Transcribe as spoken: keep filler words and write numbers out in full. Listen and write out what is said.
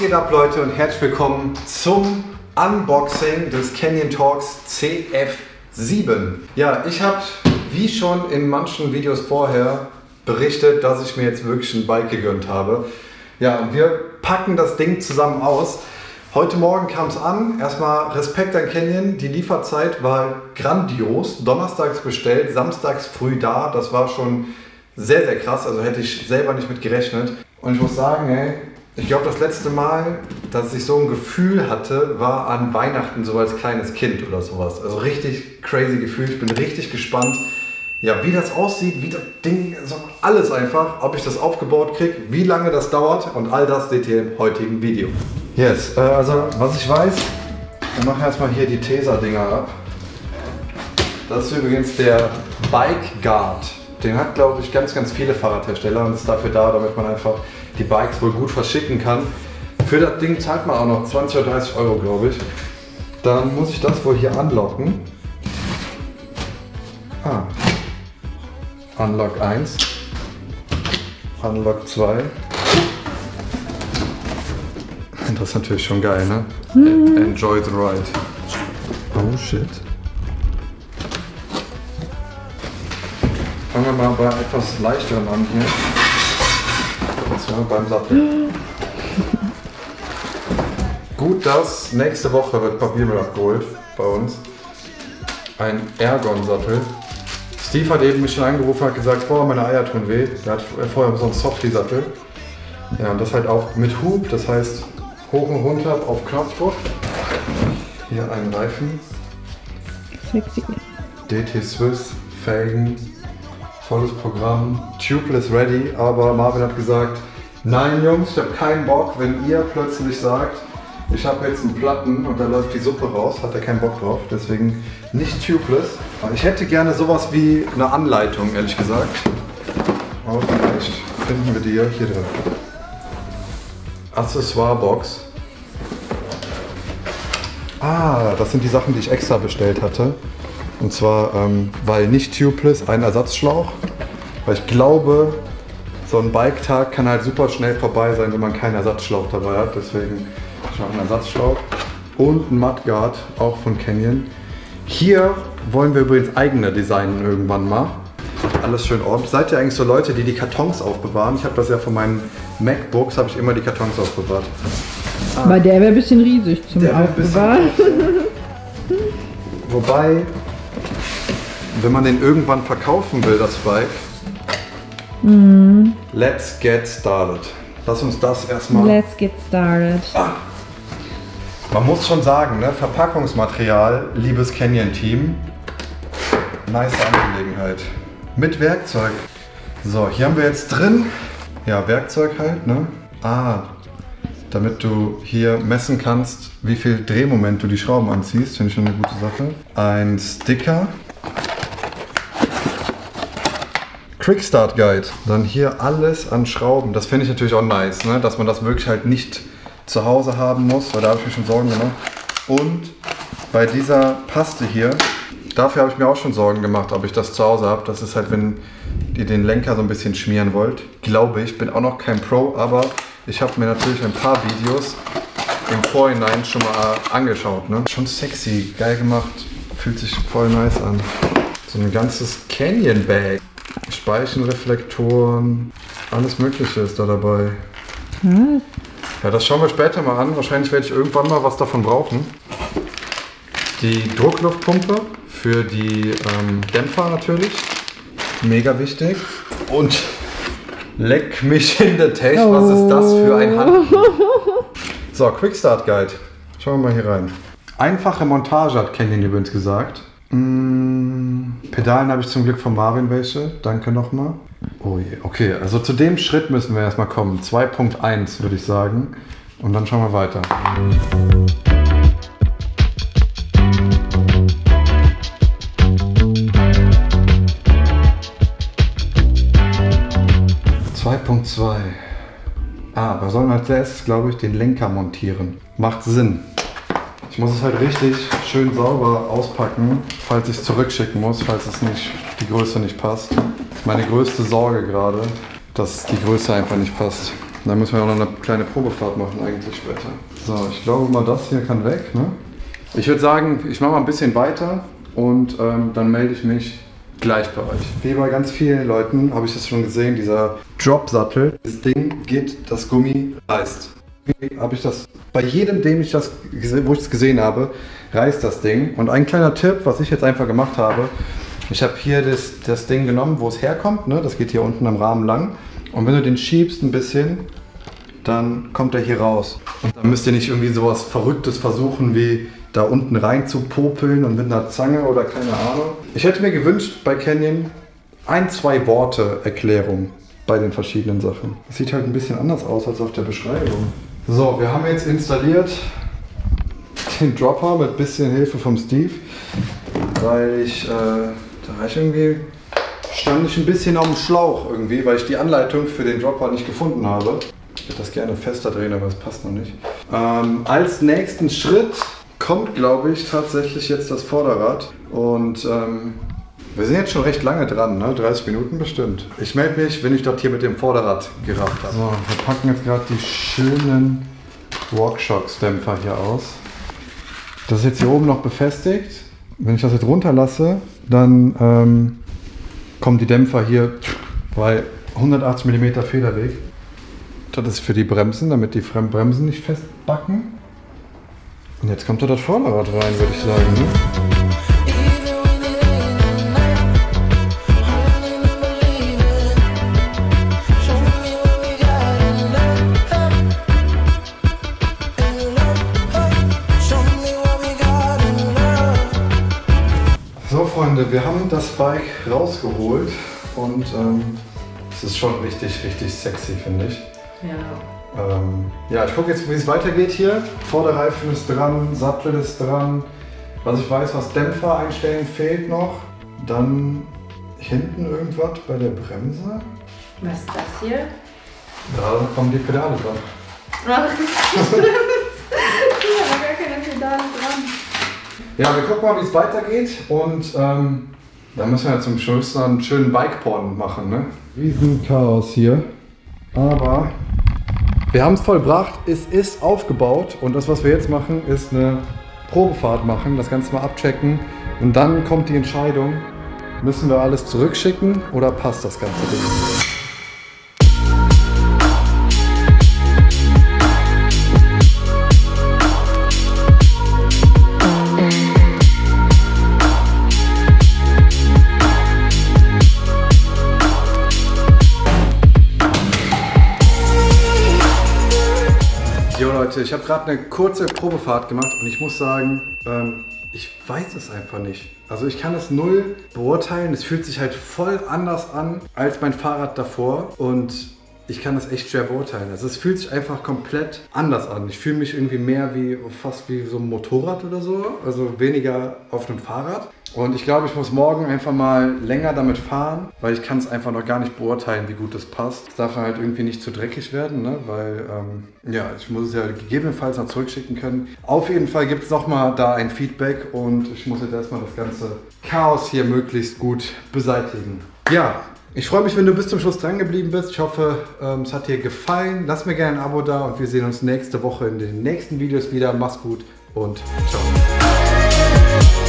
geht ab, Leute, und herzlich willkommen zum Unboxing des Canyon Talks C F sieben. Ja, ich habe, wie schon in manchen Videos vorher, berichtet, dass ich mir jetzt wirklich ein Bike gegönnt habe. Ja, und wir packen das Ding zusammen aus. Heute Morgen kam es an. Erstmal Respekt an Canyon. Die Lieferzeit war grandios. Donnerstags bestellt, samstags früh da. Das war schon sehr, sehr krass. Also hätte ich selber nicht mit gerechnet. Und ich muss sagen, ey, ich glaube, das letzte Mal, dass ich so ein Gefühl hatte, war an Weihnachten, so als kleines Kind oder sowas. Also richtig crazy Gefühl. Ich bin richtig gespannt, ja, wie das aussieht, wie das Ding, so alles einfach, ob ich das aufgebaut kriege, wie lange das dauert und all das seht ihr im heutigen Video. Yes, äh, also was ich weiß, wir machen erstmal hier die Tesa-Dinger ab. Das ist übrigens der Bike Guard. Den hat, glaube ich, ganz, ganz viele Fahrradhersteller und ist dafür da, damit man einfach die Bikes wohl gut verschicken kann. Für das Ding zahlt man auch noch zwanzig oder dreißig Euro, glaube ich. Dann muss ich das wohl hier anlocken. Ah. Unlock eins. Unlock zwei. Das ist natürlich schon geil, ne? Hm. Enjoy the ride. Oh shit. Fangen wir mal bei etwas leichteren an hier. Und zwar beim Sattel. Gut, dass nächste Woche wird Papiermüll abgeholt bei uns. Ein Ergon-Sattel. Steve hat eben mich schon angerufen und hat gesagt, boah, meine Eier tun weh. Der hat vorher so einen Softie-Sattel. Ja, und das halt auch mit Hub, das heißt hoch und runter auf Knopfdruck. Hier ein Reifen. Sexy. D T Swiss, Felgen, volles Programm. Tubeless ready, aber Marvin hat gesagt, nein Jungs, ich habe keinen Bock, wenn ihr plötzlich sagt, ich habe jetzt einen Platten und da läuft die Suppe raus, hat er keinen Bock drauf, deswegen nicht tubeless. Ich hätte gerne sowas wie eine Anleitung, ehrlich gesagt. Aber vielleicht finden wir die ja hier drin. Accessoire-Box. Ah, das sind die Sachen, die ich extra bestellt hatte. Und zwar, ähm, weil nicht tubeless, ein Ersatzschlauch. Weil ich glaube, so ein Bike-Tag kann halt super schnell vorbei sein, wenn man keinen Ersatzschlauch dabei hat. Deswegen ich habe einen Ersatzschlauch und ein Mudguard, auch von Canyon. Hier wollen wir übrigens eigene designen irgendwann mal. Alles schön ordentlich. Seid ihr eigentlich so Leute, die die Kartons aufbewahren? Ich habe das ja von meinen MacBooks, habe ich immer die Kartons aufbewahrt. Ah. Aber der wäre ein bisschen riesig zum Aufbewahren. Wobei, wenn man den irgendwann verkaufen will, das Bike, mm. Let's get started. Lass uns das erstmal... Let's get started. Ah. Man muss schon sagen, ne, Verpackungsmaterial, liebes Canyon-Team, nice Angelegenheit. Mit Werkzeug. So, hier haben wir jetzt drin, ja, Werkzeug halt, ne? Ah, damit du hier messen kannst, wie viel Drehmoment du die Schrauben anziehst, finde ich schon eine gute Sache. Ein Sticker. Quick Start Guide. Dann hier alles an Schrauben. Das finde ich natürlich auch nice, ne? Dass man das wirklich halt nicht zu Hause haben muss, weil da habe ich mir schon Sorgen gemacht. Und bei dieser Paste hier, dafür habe ich mir auch schon Sorgen gemacht, ob ich das zu Hause habe. Das ist halt, wenn ihr den Lenker so ein bisschen schmieren wollt. Glaube ich, bin auch noch kein Pro, aber ich habe mir natürlich ein paar Videos im Vorhinein schon mal angeschaut. Ne? Schon sexy, geil gemacht, fühlt sich voll nice an. So ein ganzes Canyon Bag. Speichenreflektoren, alles Mögliche ist da dabei. Was? Ja, das schauen wir später mal an. Wahrscheinlich werde ich irgendwann mal was davon brauchen. Die Druckluftpumpe für die ähm, Dämpfer natürlich. Mega wichtig. Und leck mich in der Tech, oh. Was ist das für ein Handbuch? So, Quick Start Guide. Schauen wir mal hier rein. Einfache Montage hat Canyon übrigens gesagt. Mm, Pedalen habe ich zum Glück von Marvin welche. Danke nochmal. Oh je, okay, also zu dem Schritt müssen wir erstmal kommen. zwei Punkt eins würde ich sagen. Und dann schauen wir weiter. zwei Punkt zwei. Ah, wir sollen als erstes, glaube ich, den Lenker montieren. Macht Sinn. Ich muss es halt richtig schön sauber auspacken, falls ich es zurückschicken muss, falls es nicht, die Größe nicht passt. Das ist meine größte Sorge gerade, dass die Größe einfach nicht passt. Dann müssen wir auch noch eine kleine Probefahrt machen eigentlich später. So, ich glaube mal, das hier kann weg, ne? Ich würde sagen, ich mache mal ein bisschen weiter und ähm, dann melde ich mich gleich bei euch. Wie bei ganz vielen Leuten habe ich das schon gesehen, dieser Drop-Sattel. Das Ding geht, das Gummi reißt. Wie habe ich das, bei jedem, dem ich das, wo ich es gesehen habe, reißt das Ding. Und ein kleiner Tipp, was ich jetzt einfach gemacht habe, ich habe hier das, das Ding genommen, wo es herkommt, ne? Das geht hier unten am Rahmen lang. Und wenn du den schiebst ein bisschen, dann kommt er hier raus. Und dann müsst ihr nicht irgendwie sowas Verrücktes versuchen, wie da unten rein zu popeln und mit einer Zange oder keine Ahnung. Ich hätte mir gewünscht bei Canyon ein, zwei Worte Erklärung bei den verschiedenen Sachen. Das sieht halt ein bisschen anders aus als auf der Beschreibung. So, wir haben jetzt installiert den Dropper mit bisschen Hilfe vom Steve, weil ich, äh, da war ich irgendwie, stand ich ein bisschen auf dem Schlauch irgendwie, weil ich die Anleitung für den Dropper nicht gefunden habe. Ich würde das gerne fester drehen, aber es passt noch nicht. Ähm, als nächsten Schritt kommt, glaube ich, tatsächlich jetzt das Vorderrad und ähm, wir sind jetzt schon recht lange dran, ne? dreißig Minuten bestimmt. Ich melde mich, wenn ich dort hier mit dem Vorderrad gerafft habe. So, wir packen jetzt gerade die schönen Walkshox-Dämpfer hier aus. Das ist jetzt hier oben noch befestigt. Wenn ich das jetzt runterlasse, dann ähm, kommen die Dämpfer hier bei hundertachtzig Millimeter Federweg. Das ist für die Bremsen, damit die Bremsen nicht festbacken. Und jetzt kommt da das Vorderrad rein, würde ich sagen. Ne? So Freunde, wir haben das Bike rausgeholt und ähm, es ist schon richtig, richtig sexy, finde ich. Ja. Ähm, ja, ich gucke jetzt, wie es weitergeht hier. Vorderreifen ist dran, Sattel ist dran. Was ich weiß, was Dämpfer einstellen fehlt noch. Dann hinten irgendwas bei der Bremse. Was ist das hier? Da kommen die Pedale dran. Ach, stimmt. Hier war gar keine Pedale dran. Ja, wir gucken mal, wie es weitergeht. Und ähm, dann müssen wir ja zum Schluss dann einen schönen Bike-Porn machen. Ne? Riesenchaos hier. Aber wir haben es vollbracht, es ist aufgebaut und das, was wir jetzt machen, ist eine Probefahrt machen, das Ganze mal abchecken und dann kommt die Entscheidung, müssen wir alles zurückschicken oder passt das ganze Ding? Jo Leute, ich habe gerade eine kurze Probefahrt gemacht und ich muss sagen, ähm, ich weiß es einfach nicht. Also ich kann es null beurteilen, es fühlt sich halt voll anders an als mein Fahrrad davor und ich kann das echt schwer beurteilen. Also es fühlt sich einfach komplett anders an. Ich fühle mich irgendwie mehr wie, fast wie so ein Motorrad oder so, also weniger auf einem Fahrrad. Und ich glaube, ich muss morgen einfach mal länger damit fahren, weil ich kann es einfach noch gar nicht beurteilen, wie gut das passt. Es darf halt irgendwie nicht zu dreckig werden, ne? Weil ähm, ja, ich muss es ja gegebenenfalls noch zurückschicken können. Auf jeden Fall gibt es nochmal da ein Feedback und ich muss jetzt erstmal das ganze Chaos hier möglichst gut beseitigen. Ja, ich freue mich, wenn du bis zum Schluss dran geblieben bist. Ich hoffe, ähm, es hat dir gefallen. Lass mir gerne ein Abo da und wir sehen uns nächste Woche in den nächsten Videos wieder. Mach's gut und ciao.